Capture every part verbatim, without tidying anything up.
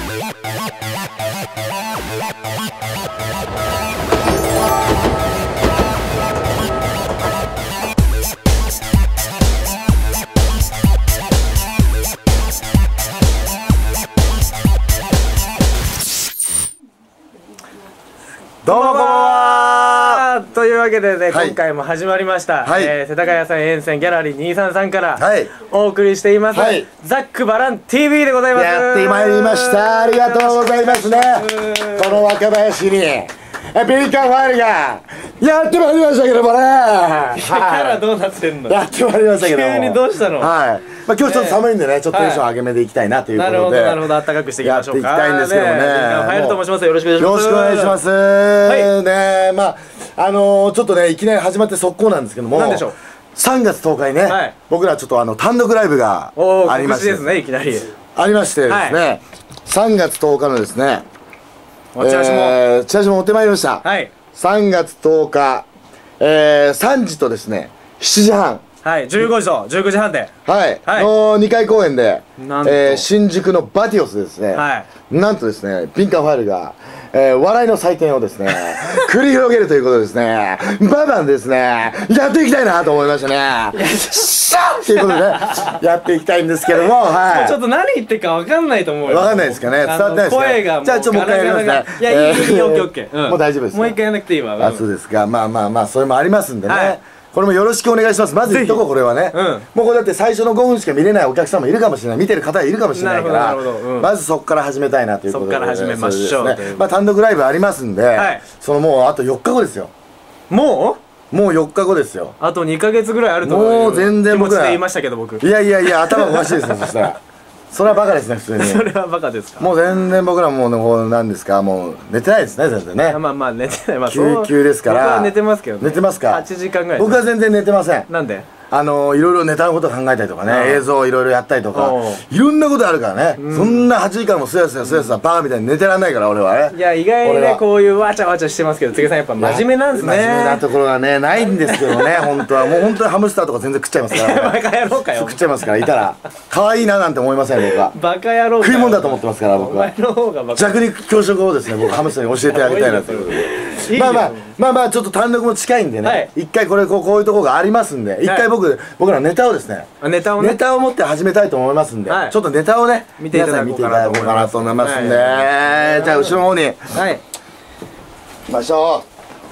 どうもこんばんは。 というわけでね、 はい今回も始まりました、 はいえー世田谷さん沿線ギャラリーにさんさんからはいお送りしています、 はいザックバラン ティーブイ でございます。 やってまいりました。ありがとうございますね。この若林にえビーカンファイルがやってまいりましたけどもね、 キャラはどうなってんの？ い、やってまいりましたけども、 急にどうしたの？ はい、まあ、今日ちょっと寒いんでね、ちょっとテンション上げめでいきたいなというこなるほとで、 どなるほど、暖かくしていきましょうか。 やっていきたいんですけどもねビーカンファイルと申します。よろしくお願いします。 よろしくお願いします、 いね。まああのー、ちょっとねいきなり始まって速攻なんですけども、 何でしょう。 さんがつとおかにね、はい、僕らちょっとあの単独ライブがおーありまして、 告知ですね、いきなりありましてですね、はい、さんがつとおかのですね、おチラシも、えー、チラシも持ってまいりました。はい、さんがつとおか、えー、さんじとですねしちじはん、 はい、じゅうごじとじゅうくじはんで、 はい、はい、のにかい公演で、 なんと、 えー、新宿のバティオスでですね、はい、なんとですねビンカンファイルが、えー、笑いの祭典をですね繰り広げるということでですね、バンバンですねやっていきたいなと思いましたね。しゃっっていうことでねやっていきたいんですけども、はい、 ちょっと何言ってるか分かんないと思うよ。 分かんないですかね、伝わってないですね。 声がもうじゃあちょっともう一回やりますね。 いや、いいいい、オッケーオッケー、 もう大丈夫です。 もう一回やらなくていいわ。 あ、そうですか。まあまあまあそれもありますんでね、これもよろしくお願いします。まず言っとこう、これはね、もうこれだって最初のごふんしか見れないお客さんもいるかもしれない、見てる方いるかもしれないから、まずそこから始めたいなということで、 そこから始めましょう。 まあ単独ライブありますんで、そのもうあとよっかごですよ。 もうもうよっかごですよ。 あとにかげつぐらいあると思う。 もう全然僕ら気持ちで言いましたけど、僕いやいやいや頭おかしいですね。そしたらそれはバカですね、普通に。 それはバカですか。 もう全然僕らもうもう何ですか、もう寝てないですね、全然ね。 まあまあ寝てない。まあ救急ですから。 僕は寝てますけどね。 寝てますか。 はちじかんぐらい。 僕は全然寝てません。 なんで？ あのいろいろネタのこと考えたりとかね、映像をいろいろやったりとか、いろんなことあるからね。そんなはちじかんもすやすやすやすやバーみたいに寝てらんないから俺はね。 いや意外にねこういうわちゃわちゃしてますけど、柘植さんやっぱ真面目なんですね。 真面目なところはねないんですけどね、本当はもう本当にハムスターとか全然食っちゃいますから。 バカ野郎かよ。 食っちゃいますから、いたら可愛いななんて思いません僕は。 バカ野郎。 食い物だと思ってますから僕は。 お前の方がバカ。 弱肉強食をですね僕ハムスターに教えてあげたいなということで。まあまあまあまあちょっと単独も近いんでね、一回これこうこういうところがありますんで、一回僕僕らネタをですね、 ネタをねネタを持って始めたいと思いますんで、ちょっとネタをね見ていただこうかなと思いますんで、じゃあ後ろの方にはい行きましょ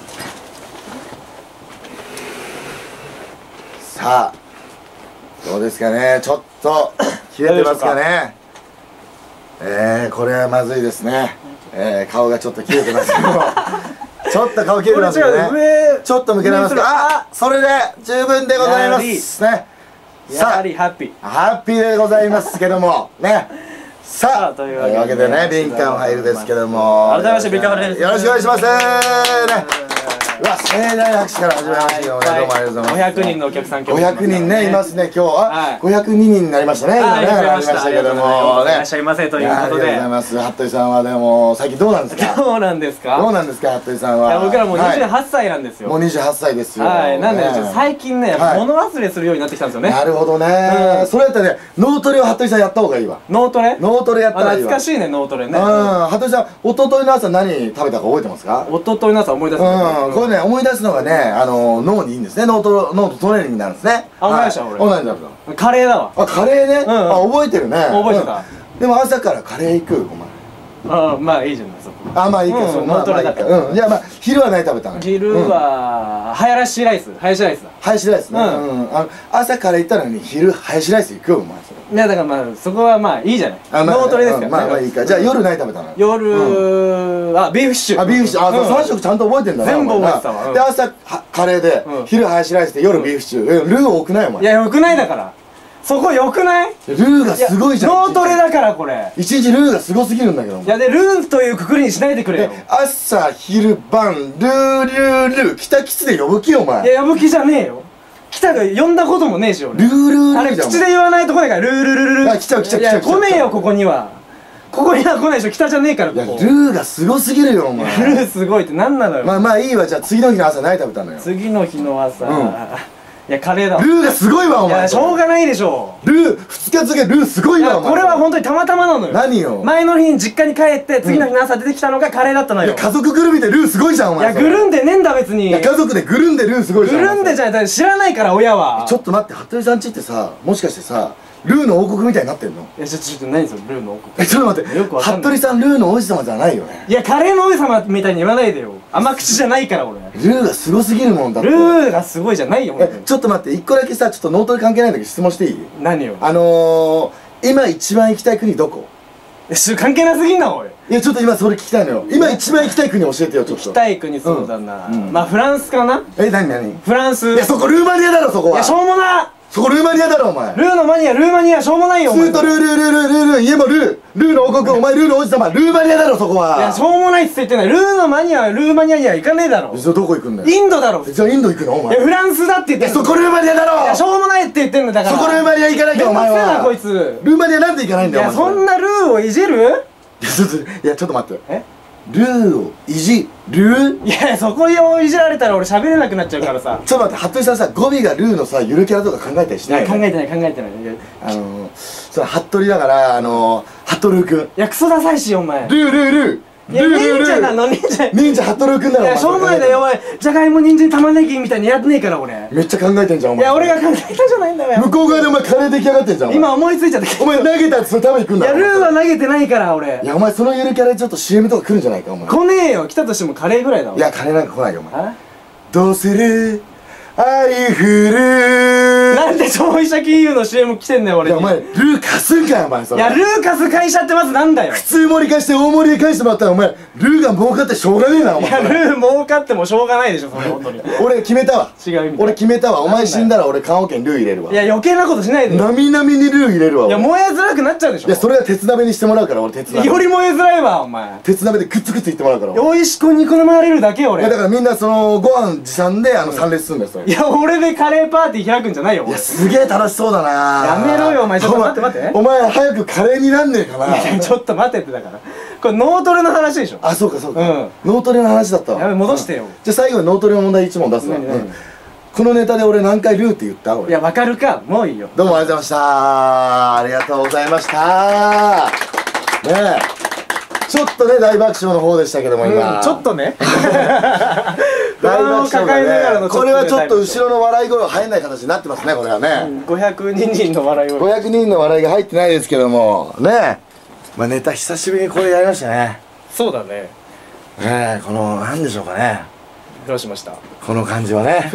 う。さあどうですかね、ちょっと切れてますかね。えーこれはまずいですね。えー顔がちょっと切れてますけどちょっと顔切れてますけどね、ちょっと向けられますか。あ、それで十分でございますね。 やはりハッピーハッピーでございますけどもね。さあというわけでね、ビンカンファイルですけども、 改めましてビンカンファイルです。 よろしくお願いしますね。うわ、盛大な拍手から始めましたけどね、どうもありがとうございます。 ごひゃくにんのお客さん、 ごひゃくにんねいますね今日。あ、ごひゃくににんになりましたね。今ねなりましたけどもね。 いらっしゃいませということで。 ありがとうございます。服部さんはでも最近どうなんですか。 どうなんですか。 どうなんですか服部さんは。 いや僕らもうにじゅうはっさいなんですよ。 もうにじゅうはっさいですよ。 はい。なんで最近ね物忘れするようになってきたんですよね。 なるほどね。それやったらね脳トレを服部さんやった方がいいわ。 脳トレ？ 脳トレやったらいいわ。 懐かしいね脳トレね。 うん。服部さん一昨日の朝何食べたか覚えてますか。 一昨日の朝思い出す。 うん。これね思い出すのがねあの脳にいいんですね。脳ト脳とトレーニングになるんですね。 あ、思い出した俺。 同じだ。 カレーだわ。 あ、カレーね。あ、覚えてるね。 覚えてた。 でも朝からカレー行くお前。 あ、まあいいじゃないそこ。 あ、まあいいか。そう脳トレだから。うん。じゃあまあ昼は何食べたの。 昼はハヤラシライス。ハヤシライスだ。 ハヤシライスね。うん。あの朝から行ったのに昼ハヤシライス行くよお前。 いやだからまあそこはまあいいじゃない。脳トレですから。 まあまあいいか。じゃあ夜何食べたの。 夜あビーフシチュー。 あビーフシチュー。あさん食ちゃんと覚えてんだな。 全部覚えてたわ。 で朝カレーで昼ハヤシライスで夜ビーフシチュー。ルー多くないお前。 いやよくないだから。そこよくない？ ルーがすごいじゃん。 脳トレだからこれ。 一日ルーがすごすぎるんだけど。 いやでルーというくくりにしないでくれよ。 朝昼晩ルールールー北吉で呼ぶ気よお前。 いや呼ぶ気じゃねえよ。北が呼んだこともねえし俺。 ルールールーあれ口で言わないとこだからルールルルル。 あ来ちゃう来ちゃう来ちゃう。 来ねえよここには。ここには来ないでしょ。北じゃねえからここ。 いやルーがすごすぎるよお前。 ルーすごいって何なのよ。 まあまあいいわ。じゃあ次の日の朝何食べたのよ。 次の日の朝いやカレーだわ。 ルーがすごいわお前。 いやしょうがないでしょ。 ルーふつか漬けルーすごいやいわお前。 これは本当にたまたまなのよ。 何よ。 前の日に実家に帰って次の日の朝出てきたのがカレーだったのよ。 いや家族ぐるみでルーすごいじゃんお前。 いやぐるんでねえんだ別に。 いや家族でぐるんでルーすごいじゃん。 ぐるんでじゃない、知らないから親は。 ちょっと待って、服部さんちってさ、もしかしてさ、ルーの王国みたいになってんの？ いやちょっとちょっと何それルーの王国。 え、ちょっと待って、 よくわかんない服部さんルーの王子様じゃないよね。 いやカレーの王様みたいに言わないでよ。甘口じゃないから俺。 ルーがすごすぎるもんだって。 ルーがすごいじゃないよ本当え、 に。 ちょっと待って、一個だけさ、ちょっと脳トレ関係ないんだけど質問していい？ 何よ。 あのー、今一番行きたい国どこ？ えし関係なすぎんなおい。 いや、ちょっと今それ聞きたいのよ。今一番行きたい国教えてよ、ちょっと。 行きたい国そうだな、 うんうんまあフランスかな。 え、なになに？ フランス。 いや、そこルーマニアだろ、そこは。 いやしょうもな。 そこルーマニアだろ、お前。 ルーのマニアルーマニアしょうもないよお前。 スーとルールールールールールー、家もルー、ルーの王国、お前ルーの王子様、ルーマニアだろ、そこは。 いやしょうもないっつって言ってない。ルーのマニアはルーマニアには行かねえだろ。 じゃあどこ行くんだよ。 インドだろ。 じゃあインド行くのおい前。 やフランスだって言ってんの。 そこルーマニアだろ。 いやしょうもないって言ってんのだから。 そこルーマニア行かなきゃお前めんどくせえなは。 こいつ。 ルーマニアなんで行かないんいだよ。 やそんなルーをいじる。 いやちょっと、いやちょっと待って。 えルーをいじる？ いやそこをいじられたら俺喋れなくなっちゃうからさ。 ちょっと待って、服部さんさ、語尾がルーのさ、ゆるキャラとか考えたりしいないの？ や考えてない考えてない。いやあのー、それ服部だからあのー、服部くん。 いやクソダサいしお前。 ルールールーいやルールールー忍者なの忍者。 忍者服部くんだろ。 いやしょうもないだよお前。じゃがいも人参玉ねぎみたいにやってねえから俺。 めっちゃ考えてんじゃんお前。 いや俺が考えたじゃないんだよ。 向こう側でお前カレー出来上がってんじゃんお前。 今思いついちゃった。 お前投げたやつそれ食べに行くんだろ。 いやルーは投げてないから俺。 いやお前そのゆるキャラでちょっと シーエム とか来るんじゃないかお前。 来ねえよ。来たとしてもカレーぐらいだわ。 いやカレーなんか来ないよお前。 あどうする愛降る。 なんで消費者金融の シーエム 来てんだよ俺に。 いやお前ルー貸すんかよお前それ。 いやルー貸す会社ってまずなんだよ。 普通盛り返して大盛りで返してもらったらお前ルーが儲かってしょうがねえなお前。 いやルー儲かってもしょうがないでしょそれ本当に。 俺決めたわ。 違う意味。 俺決めたわ。お前死んだら俺棺桶にルー入れるわ。 いや余計なことしないでよ。 なみなみにルー入れるわ。 いや俺燃えづらくなっちゃうでしょ。 いやそれは鉄鍋にしてもらうから俺鉄鍋。 より燃えづらいわお前。 鉄鍋でくっつくっついってもらうから俺。 おいしく煮込まれるだけ俺。 いやだからみんなそのご飯持参であの参列するんだよそれ。 いや俺でカレーパーティー開くんじゃないよ俺。 いやすげえ楽しそうだな。 やめろよお前ちょっと待って待ってお前お前早くカレーになんねえかな。 いやちょっと待ってってだから。これ脳トレの話でしょ。 あそうかそうか、 うん脳トレの話だったわ。 やべ戻してよ。 じゃあ最後に脳トレの問題いち問出すわ、 何何うんこのネタで俺何回ルーって言った俺。 いやわかるかもういいよ。 どうもありがとうございましたありがとうございましたねえちょっとね大爆笑の方でしたけども今、 うんちょっとね。 大爆不安を抱えながらの笑だねこれはちょっと後ろろの笑い声が入んない形になってますねこれはね、 ごひゃくにんの笑いを。 ごひゃくにんの笑いが入ってないですけどもねえまあネタ久しぶりにこれやりましたねそうだね。 ねえこのなんでしょうかねどうしました。 この感じはね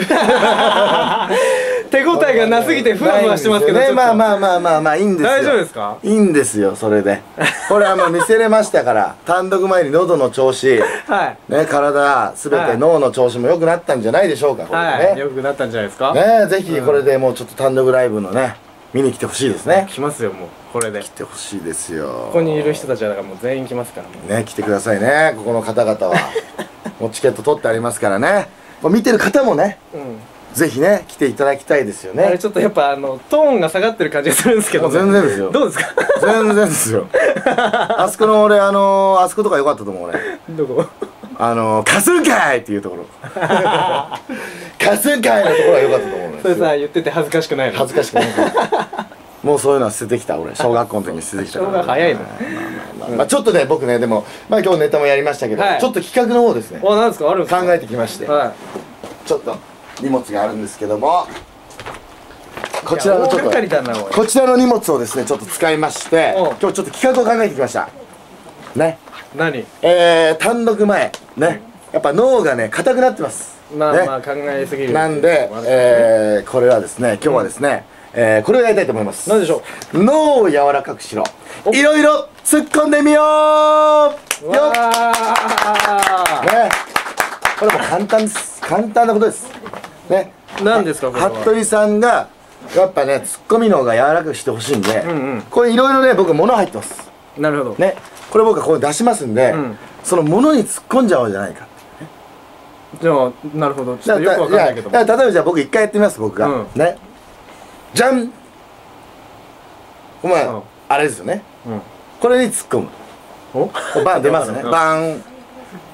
手応えがなすぎてふわふわしてますけどねまああまあまあまあまあいいんですよ大丈夫ですか。 いいんですよそれでこれはもう見せれましたから単独前に喉の調子はいね体すべはいて脳の調子も良くなったんじゃないでしょうかこれはいでねよくなったんじゃないですか。 ねぜひこれでもうちょっと単独ライブのね見に来てほしいですね来ますよもうこれで。 来てほしいですよここにいる人たちはだからもう全員来ますからもう。 ね来てくださいねここの方々はもうチケット取ってありますからねもう見てる方もねうんぜひね来ていただきたいですよねあれちょっとやっぱあのトーンが下がってる感じがするんですけどもう全然ですよどうですか。 全然ですよあそこの俺あのー、あそことか良かったと思う俺どこ。 あのー、カスンかいっていうところカスンかいのところが良かったと思うそれさ言ってて恥ずかしくないの。 恥ずかしくないもうそういうのは捨ててきた俺小学校の時に捨ててきたから小学早いのまあまあまあまあちょっとね僕ねでもまあ今日ネタもやりましたけど、 はいちょっと企画の方ですねあなんですかあるんですか。 考えてきまして、 はちょっと荷物があるんですけどもい。 こちらのちょっいや大掛かりとだなおい。 こちらの荷物をですねちょっと使いましておう今日ちょっと企画を考えてきましたね何。 えー、単独前ねやっぱ脳がね硬くなってますねまあまあ考えすぎる。 なんで、えー、これはですね今日はですね、えー、これをやりたいと思いますなんでしょ脳を柔らかくしろおいろいろ突っ込んでみようう。 よっわあ。 ねこれも簡単です簡単なことですね何ですかこれは。 服部さんがやっぱねツッコミの方が柔らかくしてほしいんで、 うんうんこれいろいろね僕物入ってますなるほど。 ねこれ僕はここに出しますんで、 うんその物に突っ込んじゃおうじゃないかじゃあなるほどちょっとだよくわかんないけども。 だから例えばじゃあ僕一回やってみます僕が、 うんねじゃんお前、 うんあれですよねうん。 これに突っ込むお。 バン出ますねうんバン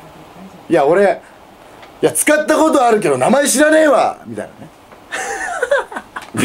いや俺いや使ったことあるけど名前知らねえわみたいなね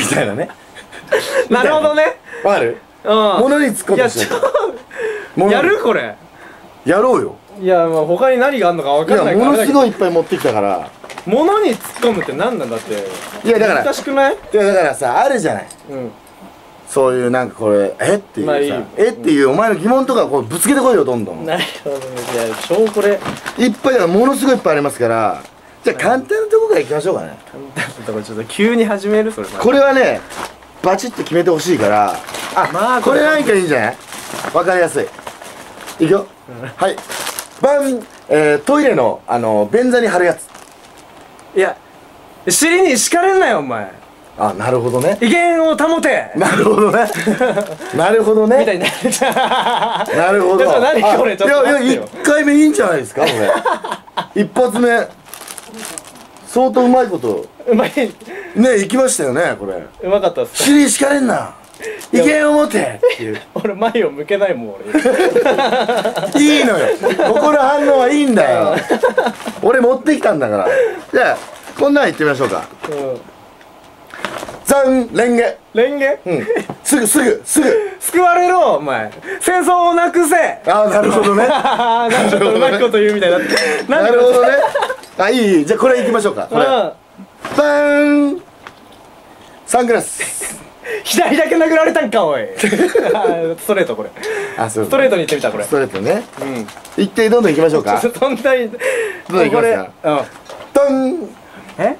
みたいなね。 なるほどね。 わかる？ うん物に突っ込んいやちでほしい。 ょやるこれ。 やろうよ。 いやまあ他に何があるのか分いやかんないからものすごいいっぱい持ってきたから。 物に突っ込むって何なんだって。 いやだから難しくない？ いやだからさあるじゃない。 うん。 そういうなんかこれえっていうさ、 まあいいえっていうお前の疑問とかこうぶつけてこいよどんどん。 なるほどね。いや超これいっぱいだからものすごいいっぱいありますから。じゃあ簡単なとこからいきましょうかね。 簡単なとこちょっと急に始めるそれ。 これはねバチッと決めてほしいから。あ、 まあこれ何かいいんじゃない？わかりやすい。いくよ、うん、はいバン、えー、トイレのあの便座に貼るやつ。 いや尻に敷かれんなよお前。 あ、なるほどね。 威厳を保て。 なるほどね。なるほどね。 みたいになるじゃん。 なるほど。 ちょっと何これちょっと待ってよ。 いやいや一回目いいんじゃないですかこれ。一発目相当うまいことうまいねいきましたよねこれ。 うまかったっす。 尻敷かれんな。威厳を持てっていう。 俺前を向けないもん俺。 いいのよ。ここの反応はいいんだよ。俺持ってきたんだから。じゃあこんなん言ってみましょうか。 うん。 ザンレンゲ。 レンゲ？ うん。すぐすぐすぐ。 救われろお前。戦争をなくせ。 ああなるほどね。 なんかちょっとうまいこと言うみたいになって。 なるほどね。あいいいい。じゃあこれいきましょうか。これ。バーン。サングラス。 左だけ殴られたんかおい。ストレートこれ。 あそう。 ストレートに言ってみたこれ。 ストレートね。 うん。 一回どんどんいきましょうか。 そんなに。 どんどんいきますか。 うん。 ドン。 え？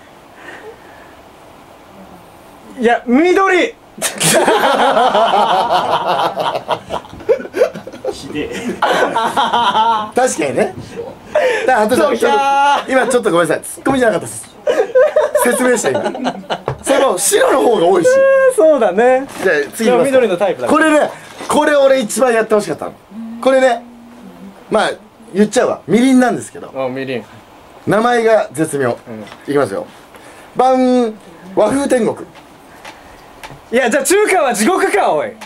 いや緑。 ひでえ。 確かにね。だあとちょっと今ちょっとごめんなさい。ツッコミじゃなかったです。説明した今。その白の方が多いし。 そうだね。 じゃあ次いきます。 緑のタイプだ。 これね、これ俺一番やってほしかったの。これね、まあ言っちゃうわ。みりんなんですけど。 あみりん。 名前が絶妙。いきますよ。バン和風天国。 いやじゃあ中華は地獄かおい。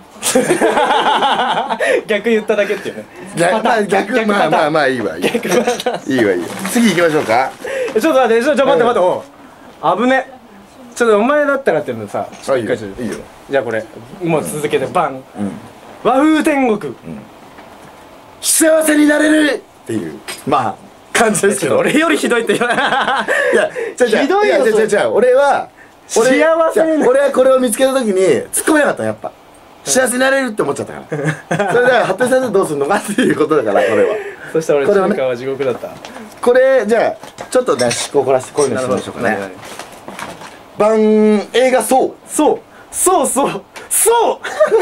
逆言っただけっていうね。 逆まあ逆まあまあまあいいわいいわいいわいいわ。次行きましょうか。 ちょっと待ってちょっと待って待っておう危ね。ちょっとお前だったらっていうのさあいいよいいよ。 じゃあこれもう続けてバン和風天国幸せになれるっていうまあ感じですけど。 俺よりひどいって言わない。 いやひどいよ。違う違う違う。俺は幸せに俺はこれを見つけた時に突っ込めなかったのやっぱ。幸せになれるって思っちゃったから。それだから服部さんとどうするのかっていうことだからこれは。 そしたら俺中華は地獄だった。 これじゃあちょっとね思考を凝らしてこういうのしてみましょうかね。バン映画そうそうそうそうそう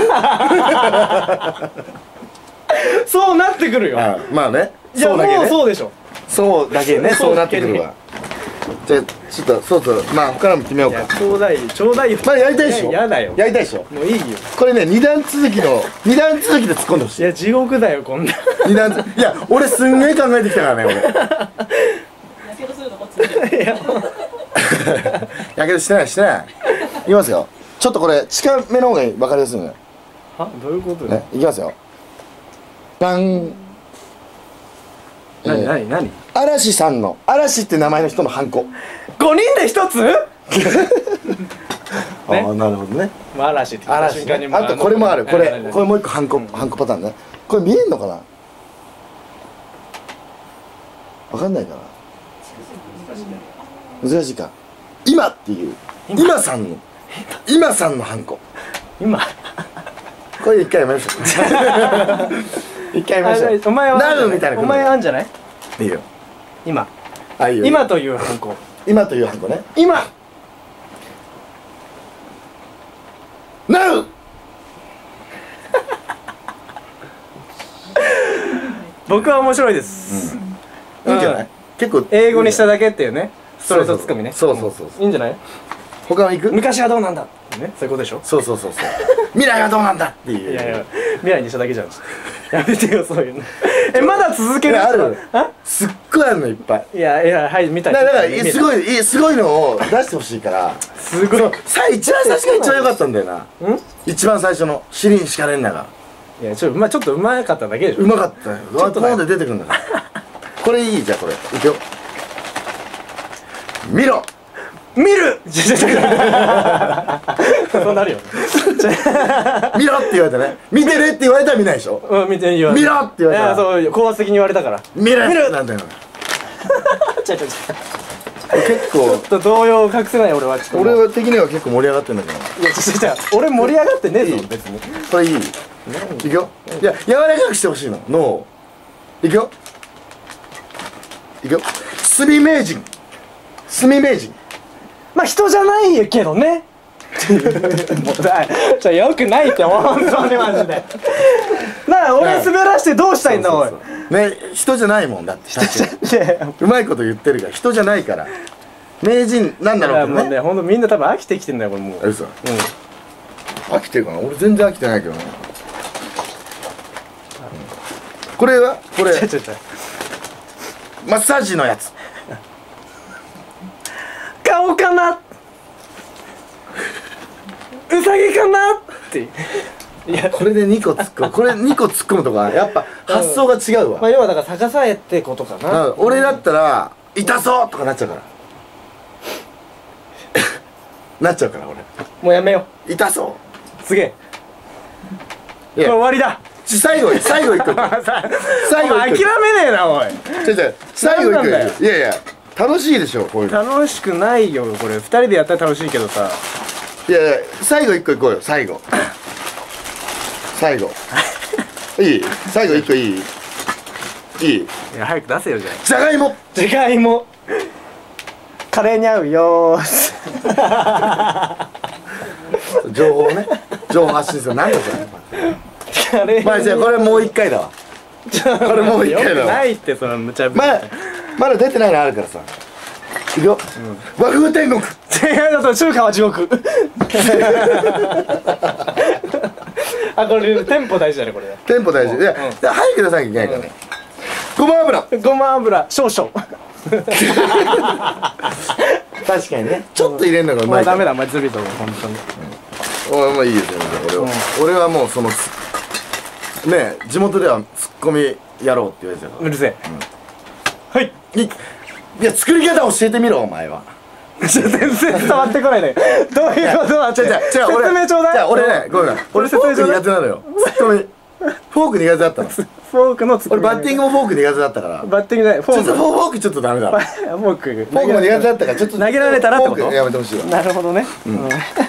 そうなってくるよ。 まあね。 いやもうそうでしょ。 そうだけねそうなってくるわ。じゃあちょっとそうそうまあ他のも決めようか。 ちょうだいちょうだいよ。 まあやりたいでしょ。 やだよ。 やりたいでしょ。 もういいよ。 これね二段続きの二段続きで突っ込んでほしい。 いや地獄だよこんな。 二段いや俺すんげえ考えてきたからね俺。 やけどするのこっち。いややけどしてないしてない。いきますよ。ちょっとこれ近めの方が分かりやすいのよ。 はどういうことねいきますよ。バン。 何何何？ 嵐さんの嵐って名前の人のハンコ。 ごにんで一つ？ ああなるほどね。 嵐って言った瞬間にあとこれもある。これこれもう一個ハンコハンコパターンね。これ見えんのかな。わかんないかな。難しいか。今っていう今さんの今さんのハンコ。 今これ一回やめましょう。一回やめましょう。 お前はなるみたいな。 お前あんじゃない？ いいよ。 今あいいよ。 今というハンコ。 今というハンコね。 今なう僕は面白いです。 いいんじゃない？結構英語にしただけっていうね。ストレートツッコミね。 そうそうそう。 いいんじゃない？ 他の行く？ 昔はどうなんだってね。そういうことでしょ？ そうそうそうそう。未来はどうなんだっていう。 いやいや未来にしただけじゃん。やめてよそういうの。えまだ続ける？ ある。 あ？ すっごいあるのいっぱい。 いやいやはい見たい。 だからすごいすごいのを出してほしいから。 すごい。 さ一番最初が一番良かったんだよな。一番最初の尻に敷かれんなが。 いやちょっとまあちょっとうまかっただけでしょ。 うまかったよ。ちょっとポンで出てくるんだから。これいいじゃんこれ。いくよ。見ろ。 見るそうなるよ見ろって言われたね。見てねって言われたら見ないでしょ。 うん見て言われ見ろって言われたら、 いやそう高圧的に言われたから見る見るなんだよ。 ちょちょちょ結構ちょっと動揺を隠せない俺はちょっと俺は的には結構盛り上がってんだけど、 いやちょちょちょ俺盛り上がってねえぞ別にこれいい？いくよ。いや柔らかくしてほしいの。脳をいくよ。いくよ。炭名人、炭名人。 まあ人じゃないけどねもうだじゃよくないって本当にマジでなあ俺滑らしてどうしたいんだおいね、人じゃないもんだって確かにいやいやうまいこと言ってるから人じゃないから。名人なんだろうけもうどね。 ねほんとみんな多分飽きてきてんだよこれもうあ、嘘。 うん飽きてるかな。俺全然飽きてないけどね。これはこれちょちょちょマッサージのやつ。 顔かなうさぎかなっていやこれでにこ突っ込む。これにこ突っ込むとかやっぱ発想が違うわ。 まあ要はだから逆さえってことかなうん俺だったら痛そうとかなっちゃうからなっちゃうから俺もうやめよ痛そうすげえう。いやこれ終わりだち最後最後一個最後お前一個諦めねえなおいちょちょ最後一個なんなんだよいやいや楽しいでしょこういうの。 楽しくないよこれふたりでやったら楽しいけどさいやいや最後一個いこうよ。最後最後いい最後一個いいいいいや早く出せよじゃあじゃがいも。 じゃがいもカレーに合うよ情報ね情報発信する。なんだそれ。 カレーにまあじゃあこれもう一回だわ。これもう一回だわ。 よくないってその無茶ぶりまだまだ出てないのあるからさ。いくよ、和風天国。 違うだと中華は地獄あこれテンポ大事だねこれテンポ大事。いや、 うん早く出さなきゃいけないからね。ごま油。 ごま油少々 確かにね。ちょっと入れるのがうお前まいから。 ダメだお前ずるいと思う本当においまあいいですよ。俺は、俺はもうそのつねえ地元ではツッコミやろうって言われてたかうるせえはいら。いいや作り方教えてみろお前は。 ちょ全然伝わってこないねどういうことだって違う違う違う俺説明ちょうだいじゃあ俺ねごめんごめん俺フォーク苦手なのよ。ツッコミフォーク苦手だったの。 フォークのツッコミ俺バッティングもフォーク苦手だったから。 バッティングじゃないフォークちょっとフォークちょっとダメだ。フォーフォークフォクも苦手だったからちょっと投げられたらってことフォークやめてほしいわ。 なるほどねうん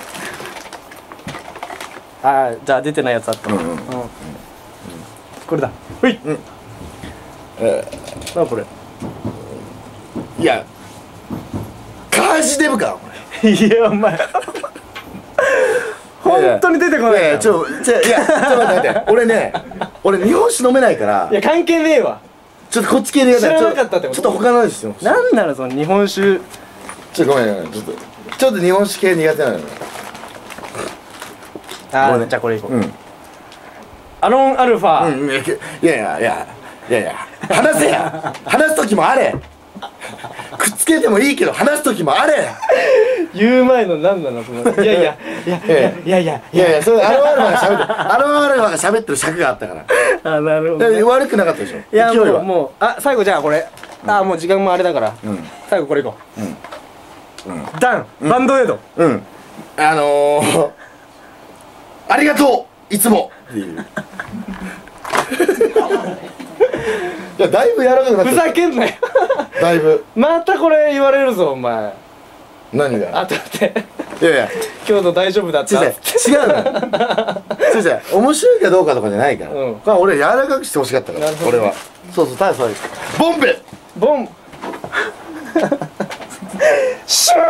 ああじゃあ出てないやつあったうんうんうんこれだほいえなこれーいやカージデブかお前。 いやお前本当に出てこないいいやいやちょちょいやちょっと待って待って俺ね俺日本酒飲めないからいや関係ねえわちょっとこっち系でや知らなかったってことちょっと他の味してほしい。 なんなのその日本酒ちょっとごめんごめんちょっとちょっと日本酒系苦手なのよ。 あこれねーじゃあこれいこううんアロンアルファうんいやいやいやいやいやいや話せや話す時もあれくっつけてもいいけど話す時もあれ。 言う前の何なのそのいやいやいやいやいやいやいやいやそれアロンアルファが喋ってアロンアルファが喋ってる尺があったからあなるほどねだから悪くなかったでしょ。 いや勢いはもうもうあ最後じゃあこれあもう時間もあれだからうん最後これいこううんダンバンドエイドうんあのー、ありがとういつもっていういやだいぶ柔らかくなっふた。 ざけんなよだいぶまたこれ言われるぞお前何があとっていやいや今日の大丈夫だった違う違う違うのよ違う違う面白いかどうかとかじゃないから、 うんこれ俺柔らかくしてほしかったからなるほど俺はそうそうただそうですボンベボンシュ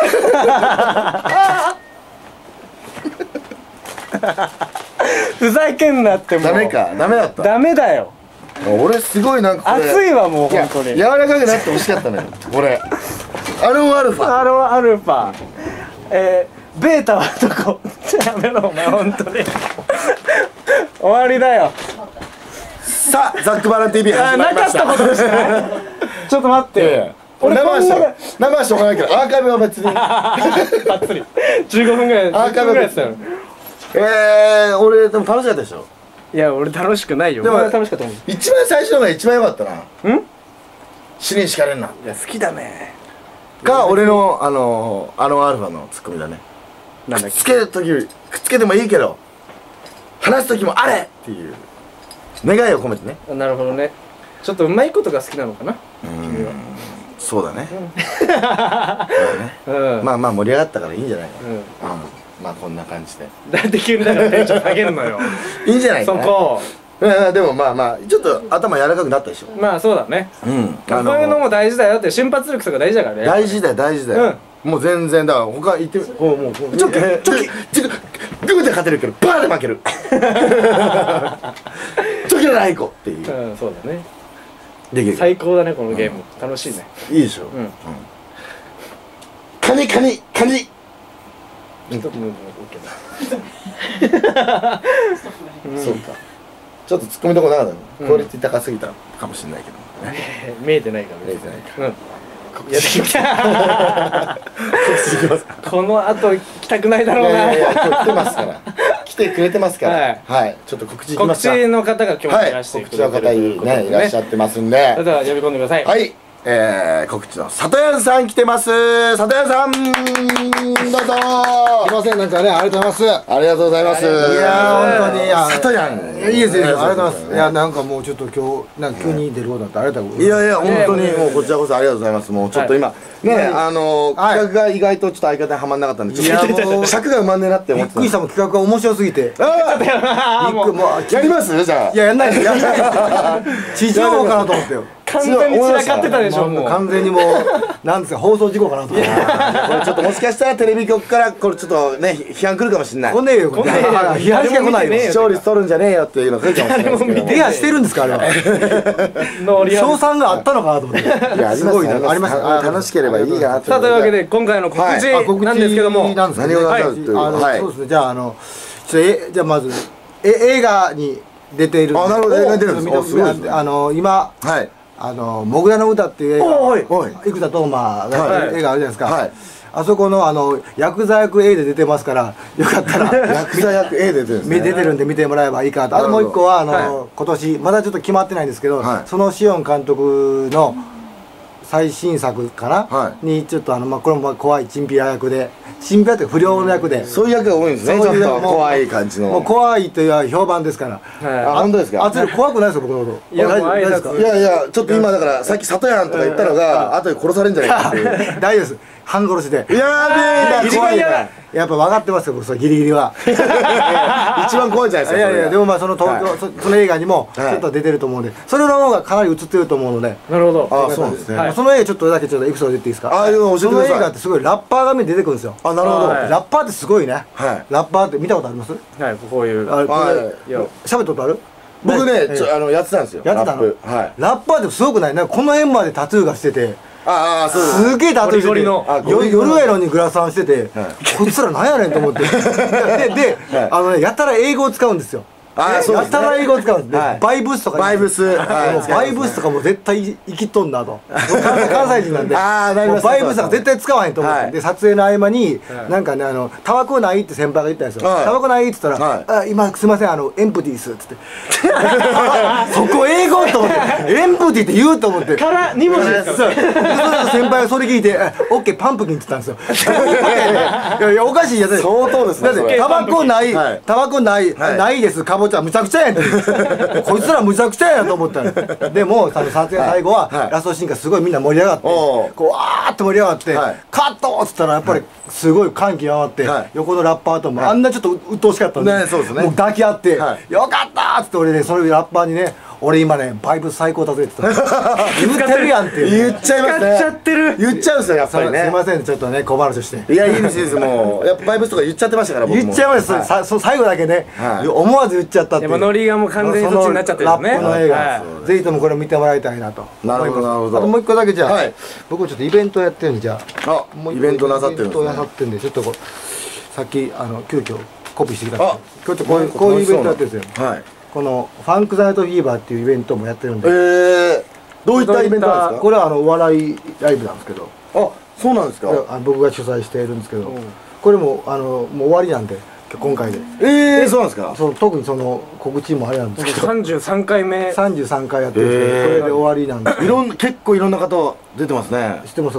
ーふざけんなってもうダメかダメだったダメだよ俺すごいなんかこれ熱いわもういや本当に柔らかくなってほしかったのよ俺アロンアルファアロンアルファえー、ベータはどこやめろお前本当に終わりだよさあザックバラン ティーブイあ始まなかっりましたたことでしたちょっと待っていやいや俺生はしこんな生はしょうがないけどアーカイブは別にばっつりじゅうごふんぐらいアーカイブじゅっぷんぐらいやってたよえー、俺でも楽しかったでしょ。 いや俺楽しくないよでもお前は楽しかったもんい一番最初のが一番良かったな。 ん死に敷かれんな。 や好きだねか俺のあのあのアルファのツッコミだね。 なんだっくっつける時くっつけてもいいけど話す時もあれっていう願いを込めてね。 け。なるほどね。ちょっとうまいことが好きなのかな。 うんそうだね。 うん。 まあまあ盛り上がったからいいんじゃないかな。 うん。 まあこんな感じでなんで急にだからテンション下げるのよ。 いいんじゃないかな。 そこ。 うんでもまあまあちょっと頭柔らかくなったでしょ。 まあそうだね。 うんこういうのも大事だよって、瞬発力とか大事だからね。 大事だよ大事だよ。もう全然だから他行ってこうもうちょっとちょっとちょっとグーで勝てるけどバーで負ける。チョキだなイコっていう。 うん、そうだね。 できる。 最高だねこのゲーム。楽しいね。 いいでしょ。 うん。 カニカニカニ。 うん、オッケーだ。 そうか。ちょっと突っ込みどこなかったの。クオリティ高すぎたかもしれないけどね。 見えてないから見えてないかうん。やってきた。この後来たくないだろうな。 いやいや今日来てますから。来てくれてますから。はい。ちょっと告知いき告ますか。 知の方が今日いらして告知の方ねいらっしゃってますんで。 それでは呼び込んでください。 はい。えー、告知の里屋さん来てます。里屋さんどうぞ。 すいません、なんかね、ありがとうございます。 ありがとうございます。いいやー、本当に、いや、 里屋ん。 いやいいですよ、ありがとうございます。いや、なんかもうちょっと今日、なんか急に出ることになって、ありがとうございます。 いやいや、本当にもうこちらこそありがとうございます。もうちょっと今、ね、あの、企画が意外とちょっと相方にはまんなかったんで、ちょっと尺が埋まんねえなって思ってた。 びっくりしたもん、企画が面白すぎて。 あびっくり、もう、 やりますじゃあ。 いや、やんないです、やんないです。地上かなと思ってよ。 完全に散らかってたでしょもう。 完全にもう、なんですか、放送事故かなと思って。 これちょっともしかしたらテレビ局からこれちょっとね批判来るかもしれない。 来ねえよ、来ねえよ。批判しか来ないよ。 視聴率取るんじゃねえよっていうの来るかもしれないですけど。 レアしてるんですか、あれは。賞賛があったのかなと思って。 いや、すごいな、ありました。楽しければいいかなと。 さあというわけで今回の告知なんですけども、 何をなさるという。そうですね、じゃああのえじゃあまずえ映画に出ている。 あ、なるほど、映画に出るんです。すごいですね。 あの今はい。 あのモグラの歌っていう映画、生田斗真がやってる映画あるじゃないですか。はい。あそこのあのヤクザ役 A で出てますから、よかったらヤクザ役 A で出てるんですね。 出てるんで見てもらえばいいかと。あともう一個はあの今年まだちょっと決まってないんですけど、そのシオン監督の最新作かなにちょっとあのまあこれも怖いチンピラ役で、チンピラって不良の役で、 そういう役が多いんですね。ちょっと怖い感じの。 もう怖いという評判ですから。 あ、本当ですか。 あ、怖くないですよ僕のこと。 いや、大丈夫ですか。 いやいや、ちょっと今だからさっき里やんとか言ったのが後で殺されるんじゃないかっていう。 大丈夫です。半殺しで。 やべえ。 一番やばい。やっぱ分かってますよ、僕それギリギリは。 一番怖いじゃないですか。 いやいや、でもまあその東京その映画にもちょっと出てると思うんで、それの方がかなり映ってると思うので。 なるほど。 あ、そうなんですね。 その映画ちょっとだけちょっとエピソード言っていいですか。 ああ、教えてください。 その映画ってすごいラッパーが出てくるんですよ。 あ、なるほど。 ラッパーってすごいね。 はい。 ラッパーって見たことあります？ はい、こういう。 あれ、喋ったことある？ 僕ね、あのやってたんですよ。 やってたの？ はい。 ラッパーってすごくない？なんかこの辺までタトゥーがしてて。 ああ、そうです。 すげえタトゥーしてて、夜やのにグラサンしてて、こいつらなんやねんと思って。で、で、あのね、やたら英語を使うんですよ。 あ、そうですね。 やたら英語を使うんです。バイブスとか。 バイブス。 バイブスとかも絶対生きとんなと。関西人なんで。 ああ、なるほど。 バイブスとか絶対使わへんと思って。で、撮影の合間に、なんかね、あの、タバコないって先輩が言ったんですよ。タバコないって言ったら、あ、今すいません、あの、エンプティーすっつって。そこ英語と思って、エンプティーって言うと思って。 からに文字ですか。 先輩がそれ聞いて、オッケーパンプキンって言ったんですよ。いやいや、おかしいやつ。 相当ですね。 だってタバコない、タバコない、ないです、かぼちゃむちゃくちゃやんって。こいつらむちゃくちゃやなと思ったの。でも撮影最後はラストシーンがすごいみんな盛り上がって、こうわーって盛り上がってカットっつったらやっぱりすごい感極まって、横のラッパーともあんなちょっと鬱陶しかったんで、もう抱き合って「よかった!」っつって俺ね、そのラッパーにね、俺今ねバイブス最高だぜって言った言ってるやんって言っちゃいますね。 言っちゃってる。 言っちゃうんですよ、やっぱりね。 すいません、ちょっとね小話をして。 いや、いいですいいです。もうやっぱバイブスとか言っちゃってましたから僕も。 言っちゃいます。最後だけね思わず言っちゃったっていう。 でもノリがもう完全にそっちになっちゃってるよね。 ラップの映画、ぜひともこれを見てもらいたいなと。 なるほどなるほど。 あともう一個だけじゃあ、僕ちょっとイベントやってるんで、じゃあイベントなさってるんですね。 イベントなさってるんで、ちょっとこうさっきあの急遽コピーしてきたんですけど、今日こういうイベントやってるんですよ。このファンクザナイトフィーバーっていうイベントもやってるんで。 ええ、どういったイベントなんですか？ これはあのお笑いライブなんですけど。 あ、そうなんですか。 僕が主催しているんですけど、これもあのもう終わりなんで今回で。 ええ、そうなんですか。 そう、特にその告知もあれなんですけど、 さんじゅうさんかいめさんじゅうさんかいやってるんですけど、これで終わりなんです。 いろんな結構いろんな方出てますね。 知ってますこれ？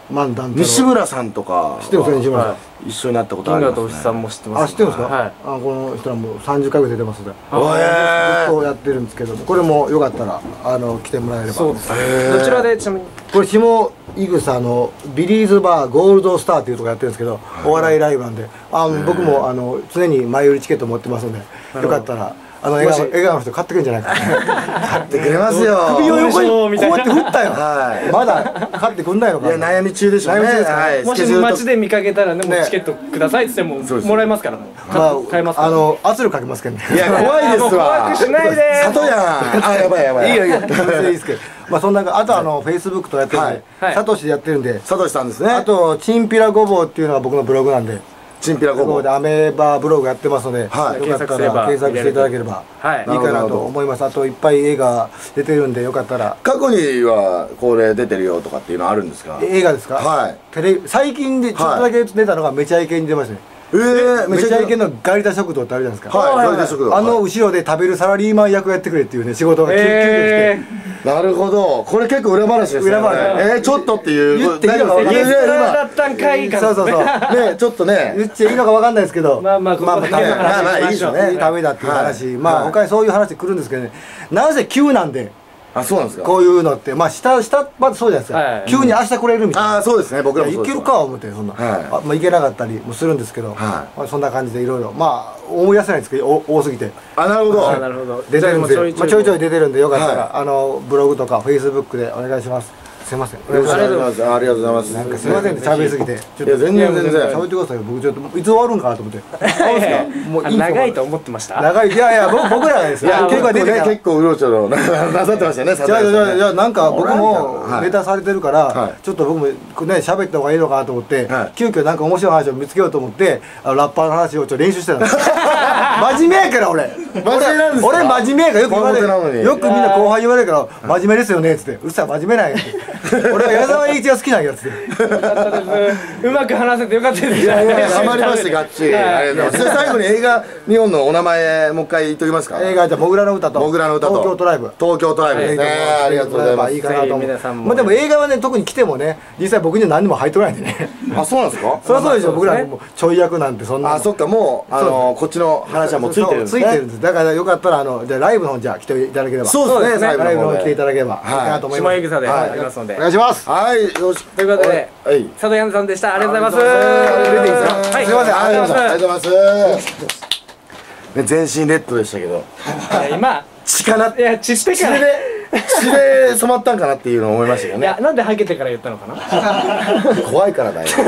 万段太郎西村さんとか知ってます西村さん、 一緒になったことあ銀りますね。 河と牛さんも知ってます。 あ知ってるんですか、 はい。 あこの人らもうさんじゅっかいぐらい出てますんでずっおえとやってるんですけどこれもよかったらあの来てもらえればそうですね。 へーどちらでちなみに。 これ下井草のビリーズバーゴールドスターっていうところやってるんですけどお笑いライブなんであ僕もあの常に前売りチケット持ってますのでよかったらあの笑顔笑顔の人買ってくるんじゃないかな買ってくれますよ。 首を横にこうみたいなやって振ったよはいまだ買ってくんないのかいや悩み中でしょうね。 悩み中ですかはい。 もしスケジュールと街で見かけたらね、もうねチケットくださいって言ってもそうですもらえますから、もうま買えますから。 ああの圧力かけますけどねいや怖いですわ。 怖くしないで。 里やん。あやばいやばい。 いいよいいよ全然いいですけどまあそんなあとはあのフェイスブックとやってるんではいサトシでやってるんでサトシさんですね。 あとチンピラごぼうっていうのが僕のブログなんでチンピラごぼうごぼうで。アメーバブログやってますので、 はいよかったら検索すれば検索していただければはいいいかなと思います。あといっぱい映画出てるんでよかったら過去にはこれ出てるよとかっていうのあるんですか。 映画ですか？ はい。 テレ最近でちょっとだけ出たのがめちゃイケに出ましたね。 ええめちゃイケのガリタ食堂ってあるじゃないですか。 はい。ガリタ食堂。 あの後ろで食べるサラリーマン役をやってくれっていうね仕事が急急遽来えて。 なるほど。これ結構裏話ですね。 裏話えーちょっとっていう。 言っていいのか分かんないー、ゲストラーだったんかいかそうそうそう。 ねちょっとね。 言っちゃいいのか分かんないですけど、 まあまあここだけのまあまあまあ話しましょう。 いいですよねダメだっていう話、 はいまあはい他にそういう話来るんですけどね、なぜ急なんであそうなんですか。 こういうのってまあ下下まずそうじゃないですか、 はい急に明日来れるみたいな。 ああそうですね。僕らもそうですいけるか思ってそんな、 はいあまあ、いけなかったりもするんですけど、 はいまあ、そんな感じでいろいろまあ思い出せないんですけどお多すぎてあなるほど。 あーなるほど。 出てるんでじゃあもうまあ、ちょいちょい出てるんでよかったら、 はあのブログとかフェイスブックでお願いします。すいません。 よろしくお願いします。ありがとうございます。 なんかすいませんね喋りすぎてちょっいや全然全然喋ってくださいよ。僕ちょっといつ終わるんかなと思ってもういい長いと思ってました。 長いいやいや僕僕らがですよいや結構ね結構出てきた結構うろちょろななさってましたよね。 じゃあじゃあじゃあなんか僕もはいネタされてるから、 はいちょっと僕もね喋った方がいいのかなと思って、 はい急遽なんか面白い話を見つけようと思ってあのラッパーの話をちょっと練習してたんです真面目やから俺真面目なんですか。 俺真面目やからよく言われ本当なのにるよくみんな後輩言われるから真面目ですよねっつってうっさい真面目なんやって俺は矢沢永一が好きなんやっつってよかったです。うまく話せてよかったです。 いやいやハマりましてがっちり。 はいありがとうございます。で最後に映画日本のお名前もう一回言っときますか。 映画じゃあモグラの歌とモグラの歌と東京トライブ東京トライブですね。 はいありがとうございます。 いいかなと思うぜひ皆さんもまあでも映画はね特に来てもね実際僕には何にも入ってこないんでねあそうなんですか。 そりゃそうでしょ、 まあそうですね僕らもうちょい役なんてそんなのあそっかもうあのこっちの話はもうついてるんですね。 そうついてるんですだからよかったらあのじゃあライブの方じゃあ来ていただければそうですね。最後ライブのの方で方来ていただければいいかなと思います下井草ではいありますので。 お願いしますはいよしということではい。 佐藤ヤンさんでした。ありがとうございます。 出ていいですか。 はい。 すいません。ありがとうございます。ありがまとうございます。ね全身レッドでしたけどす。今血かないや散ってから。 血で血で染まったんかなっていうのを思いましたよねいや。なんでハゲてから言ったのかな。 怖いからだよ。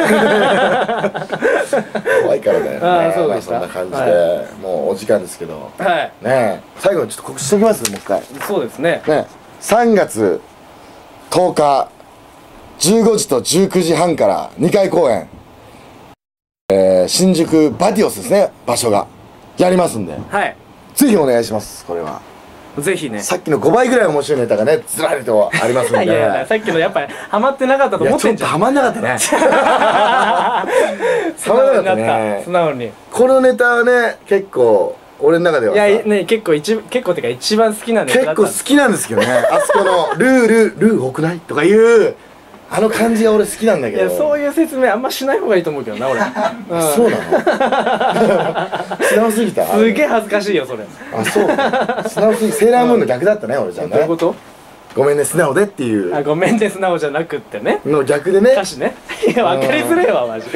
怖いからだよね。 あーそうでしたまあそんな感じはでもうお時間ですけどはい。 ね最後にちょっと告知しておきますもう一回そうですね。 ねさんがつとおかじゅうごじとじゅうくじはんからにかい公演、えー、新宿バティオスですね場所がやりますんではい。 ぜひお願いしますこれはぜひね。 さっきのごばいぐらい面白いネタがねずらりとありますんでいやいやさっきのやっぱりハマってなかったといや思ってんじゃん。 ちょっとハマんなかったね素直になっハマんなかったねた。素直に。 このネタはね結構俺の中ではいさやね結構一結構ってか一番好きなネタだった結構好きなんですけどねあそこのルールルー多くないとかいうあの感じが俺好きなんだけどいやそういう説明あんましない方がいいと思うけどな俺。うんそうなの素直すぎたすげえ恥ずかしいよそれ。 あそう素直すぎセーラームーンの逆だったね俺じゃんねどういうこと？ ごめんね素直でっていうあごめんね素直じゃなくってね。 の逆でね歌詞ね。いや分かりづれえわマジ。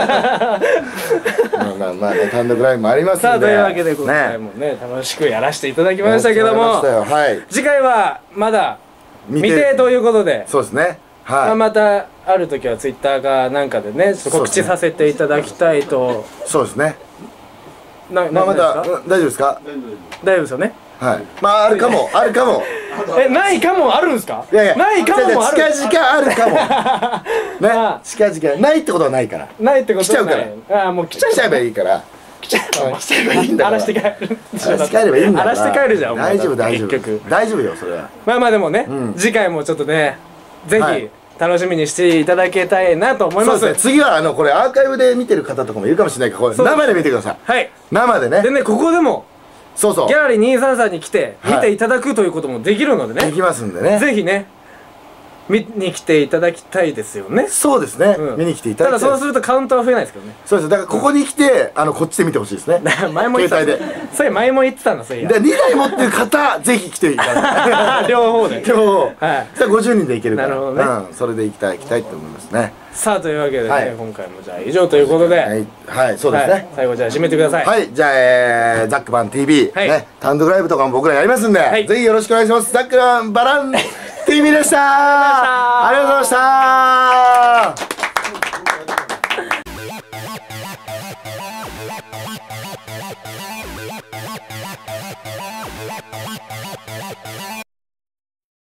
まあまあまあね単独ライブもありますんでさあというわけで今回ねもね楽しくやらせていただきましたけどもやってもらいましたよはい次回はまだ見未定ということで。 そうですねまあはまたある時はツイッターかなんかでねちょっと告知させていただきたいと。 いそうですねなまあまたなんですかうん大丈夫ですか大丈夫ですよね。 はいまああるかもあるかもえないかもあるんですか？ いやいやないかももある。 近々あるかもねあ近々ないってことはないからないってこと来ちゃうからないああもう来ちゃう来ちゃえばいいから来ちゃう来ちゃえばいいんだから荒らして帰る荒らして帰ればいいんだから荒らして帰るじゃんお前大丈夫大丈夫結局大丈夫よそれはまあまあでもね、 うん次回もちょっとねぜひはい楽しみにしていただけたいなと思います。 そうですね次はあのこれアーカイブで見てる方とかもいるかもしれないからこれそう生で見てくださいはい生でねでねここでもそうそうギャラリーにひゃくさんじゅうさんに来てはい見ていただくということもできるのでね、 できますんでねぜひね見に来ていただきたいですよね。 そうですね、 うん見に来ていただきたいです。 ただそうするとカウントは増えないですけどね。 そうですだからここに来てあのこっちで見てほしいですね前も言ってた携帯でそれ前も言ってたんだそれ。 でにだい持ってる方ぜひ来ていただいて両方ででも、 はいじゃあごじゅうにんでいけるからなるほどねうん、それで行きたい行きたいと思いますね。 さあというわけでね、 はい今回もじゃあ以上ということで、 はい、はい、そうですね、 はい最後じゃあ締めてください。 はい、じゃあ、えー、ザックバン ティービー、 はいね、単独ライブとかも僕らやりますんで、 はいぜひよろしくお願いします。ザックバンバラン ティービー でしたありがとうございました。